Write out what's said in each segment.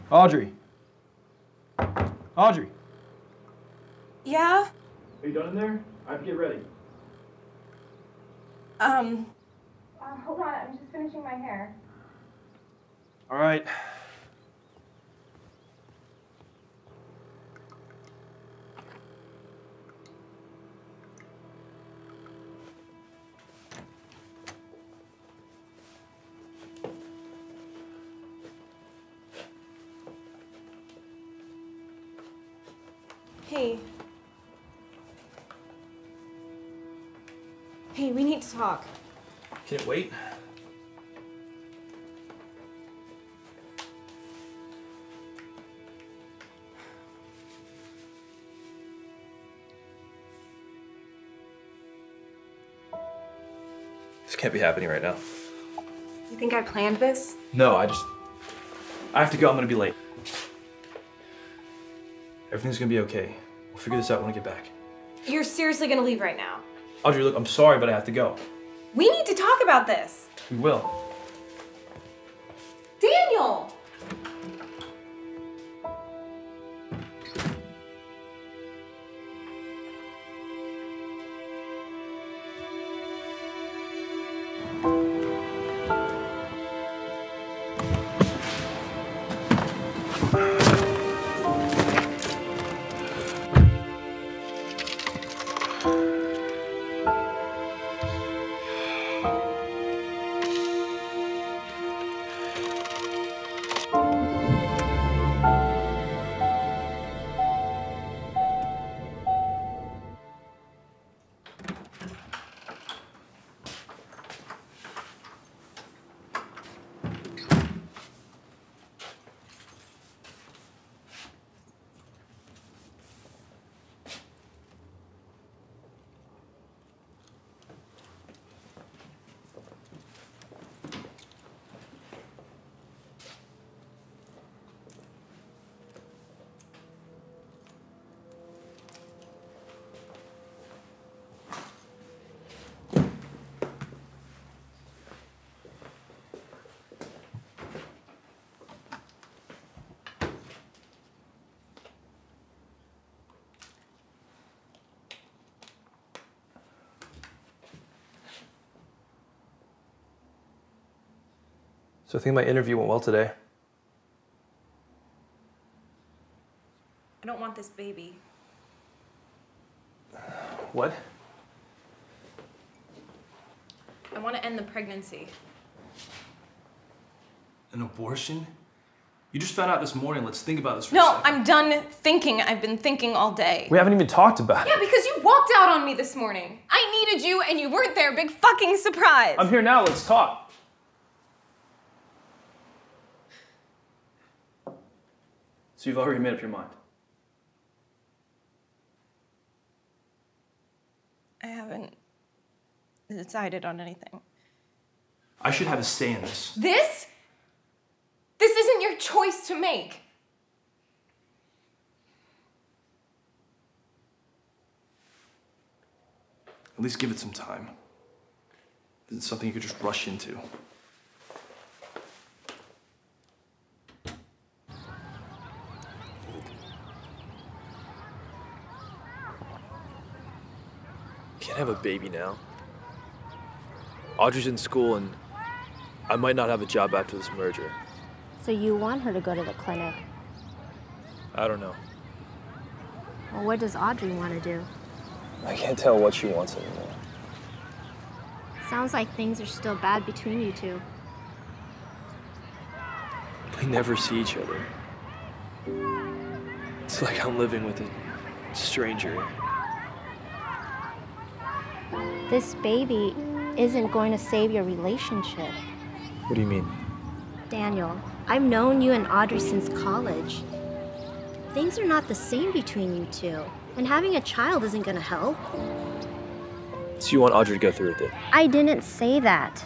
Audrey. Audrey. Yeah? Are you done in there? I have to get ready. Hold on, I'm just finishing my hair. All right. Hey. Hey, we need to talk. Can it wait? This can't be happening right now. You think I planned this? No, I have to go. I'm gonna be late. Everything's gonna be okay. We'll figure this out when I get back. You're seriously gonna leave right now? Audrey, look, I'm sorry, but I have to go. We need to talk about this. We will. Daniel! So I think my interview went well today. I don't want this baby. What? I want to end the pregnancy. An abortion? You just found out this morning. Let's think about this for a No, second. I'm done thinking. I've been thinking all day. We haven't even talked about it. Yeah, because you walked out on me this morning. I needed you and you weren't there. Big fucking surprise. I'm here now. Let's talk. So you've already made up your mind? I haven't decided on anything. I should have a say in this. This? This isn't your choice to make. At least give it some time. This isn't something you could just rush into. Can't have a baby now. Audrey's in school and I might not have a job after this merger. So you want her to go to the clinic? I don't know. Well, what does Audrey want to do? I can't tell what she wants anymore. Sounds like things are still bad between you two. We never see each other. It's like I'm living with a stranger. This baby isn't going to save your relationship. What do you mean? Daniel, I've known you and Audrey since college. Things are not the same between you two, and having a child isn't going to help. So you want Audrey to go through with it? I didn't say that.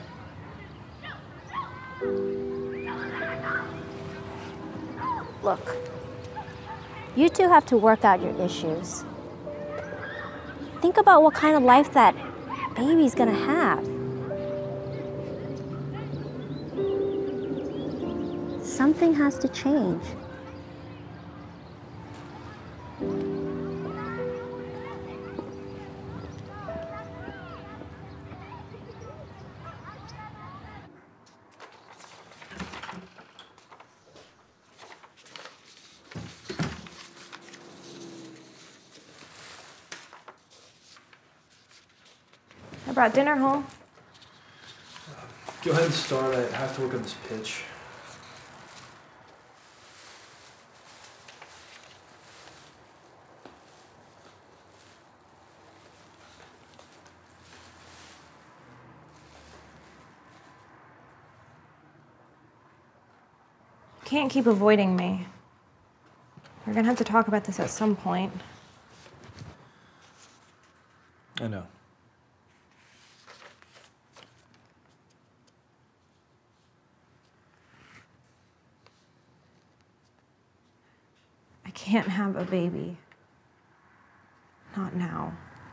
Look, you two have to work out your issues. Think about what kind of life that baby's gonna have. Something has to change. About dinner home? Go ahead and start. I have to work on this pitch. You can't keep avoiding me. We're gonna have to talk about this at some point. I know. I can't have a baby. Not now.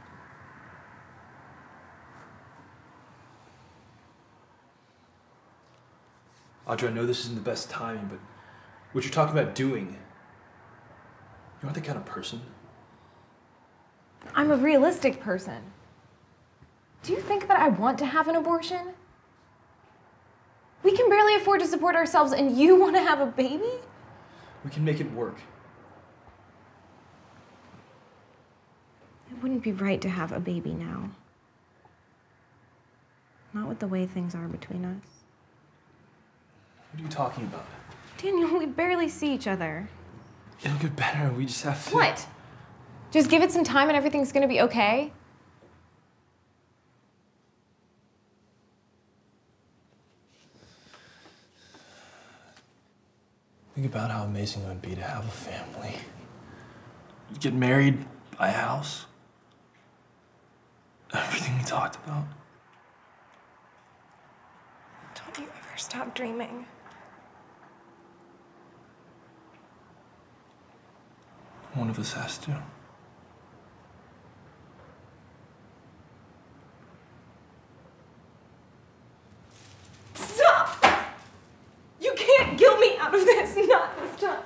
Audra, I know this isn't the best timing, but what you're talking about doing, you aren't the kind of person. I'm a realistic person. Do you think that I want to have an abortion? We can barely afford to support ourselves and you want to have a baby? We can make it work. It wouldn't be right to have a baby now. Not with the way things are between us. What are you talking about? Daniel, we barely see each other. It'll get better. We just have to. What? Just give it some time and everything's gonna be okay? Think about how amazing it would be to have a family. You'd get married, buy a house. Everything we talked about. Don't you ever stop dreaming. One of us has to. Stop! You can't guilt me out of this, not this time.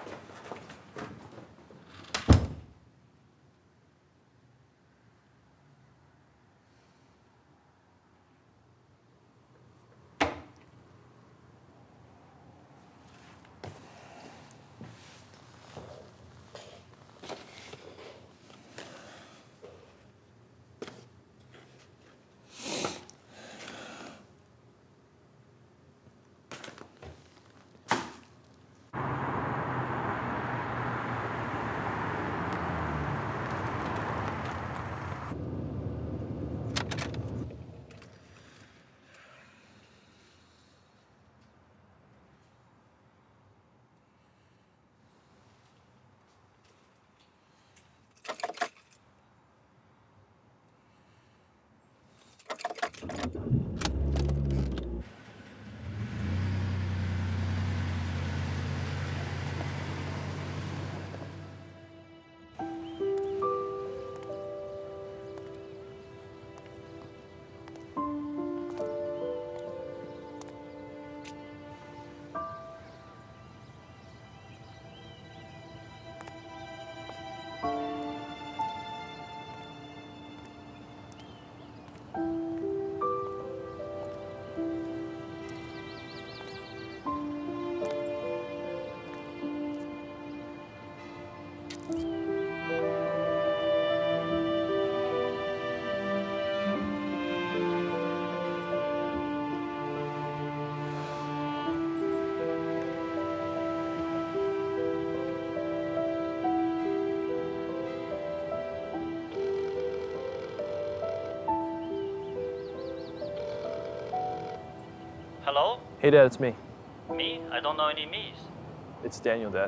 Hello? Hey, Dad, it's me. Me? I don't know any me's. It's Daniel, Dad.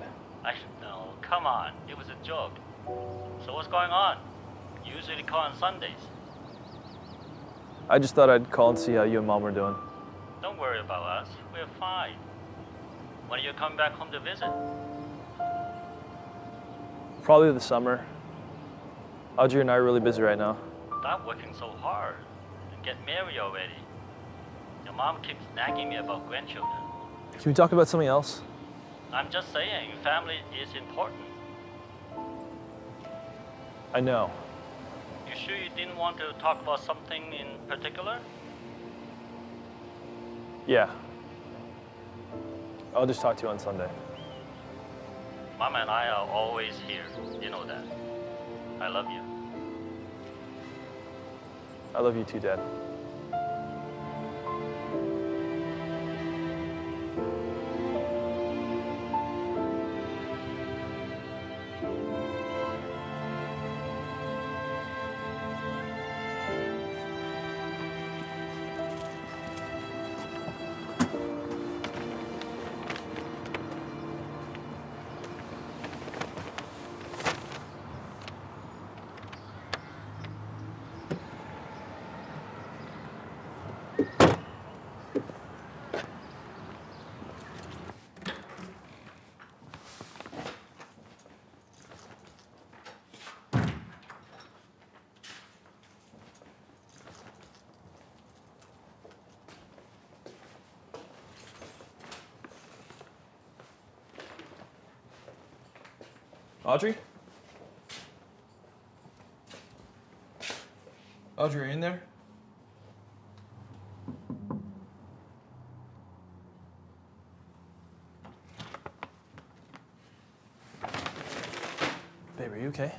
No, come on. It was a joke. So what's going on? You usually call on Sundays. I just thought I'd call and see how you and Mom were doing. Don't worry about us. We're fine. When are you coming back home to visit? Probably the summer. Audrey and I are really busy right now. Stop working so hard and get married already. Your mom keeps nagging me about grandchildren. Can we talk about something else? I'm just saying, family is important. I know. You sure you didn't want to talk about something in particular? Yeah. I'll just talk to you on Sunday. Mama and I are always here. You know that. I love you. I love you too, Dad. Audrey? Audrey, are you in there? Babe, are you okay?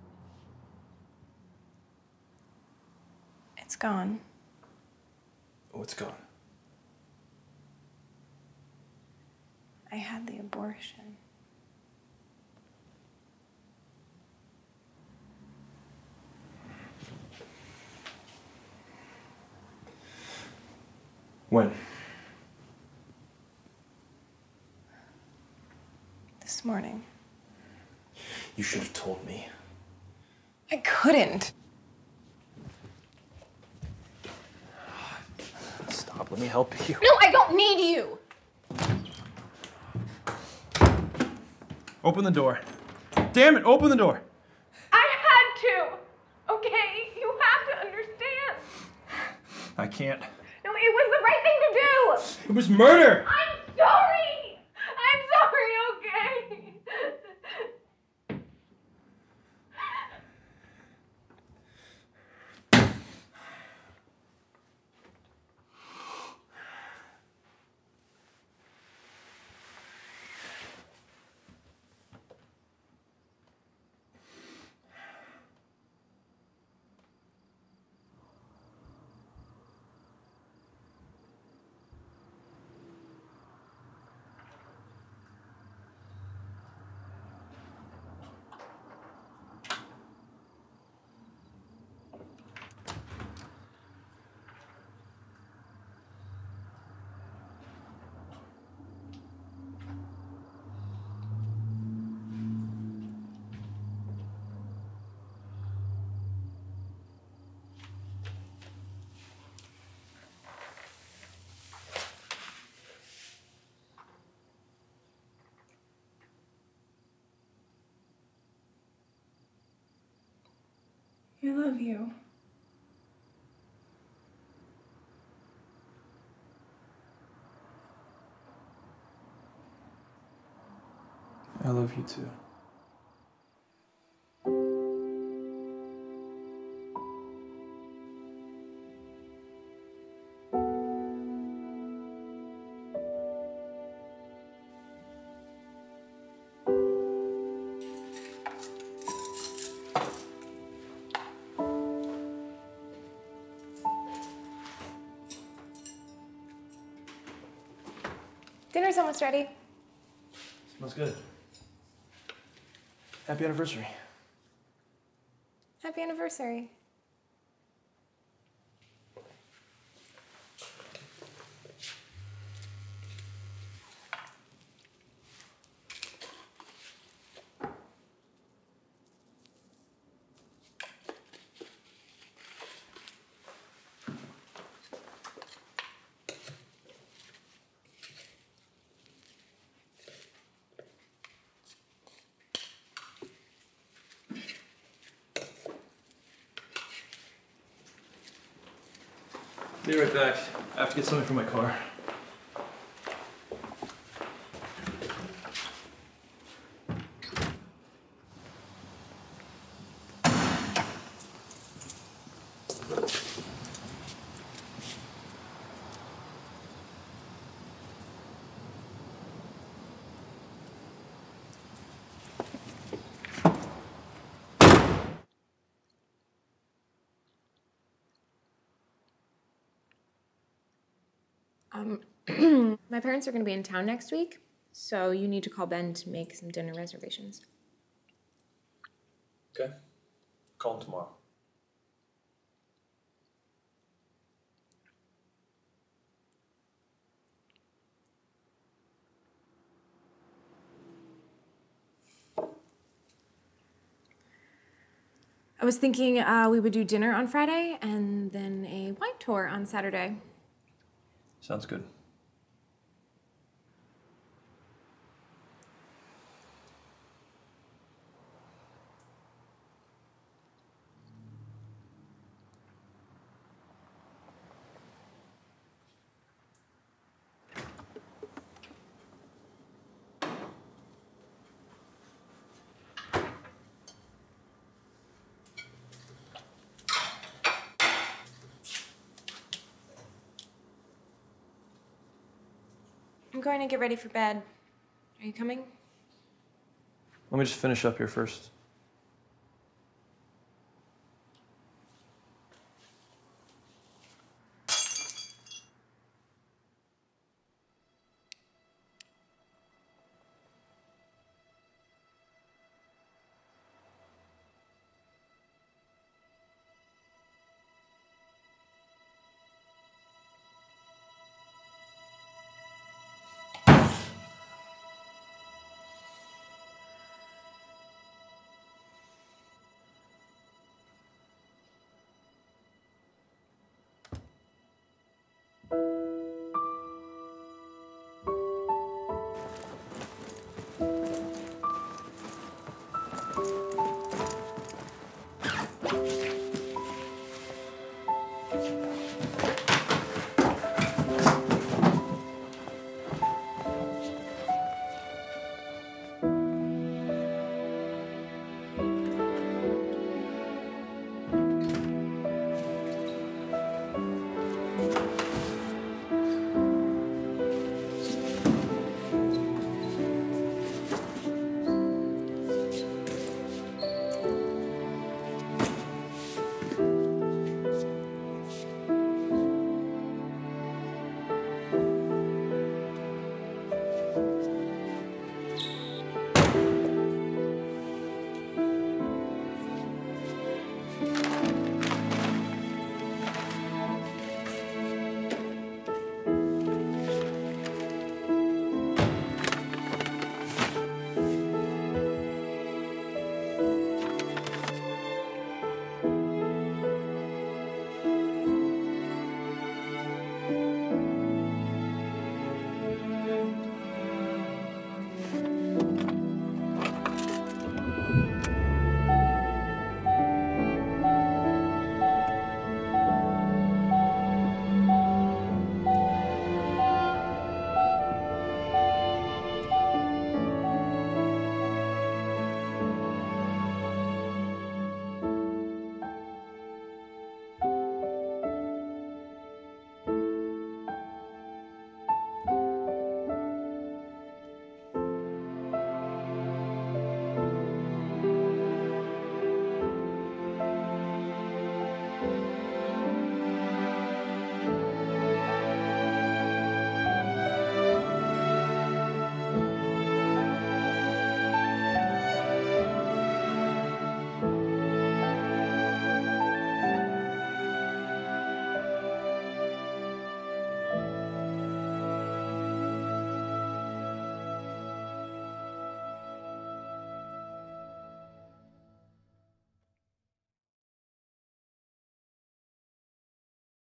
It's gone. Oh, it's gone. I had the abortion. When? This morning. You should have told me. I couldn't. Stop, let me help you. No, I don't need you. Open the door. Damn it, open the door. I had to. Okay? You have to understand. I can't. No, it was the right thing to do. It was murder! I'm sorry. I'm sorry, okay? I love you. I love you too. Dinner's almost ready. Smells good. Happy anniversary. Happy anniversary. Be right back. I have to get something from my car. My parents are going to be in town next week, so you need to call Ben to make some dinner reservations. Okay. Call him tomorrow. I was thinking we would do dinner on Friday and then a wine tour on Saturday. Sounds good. I'm going to get ready for bed. Are you coming? Let me just finish up here first.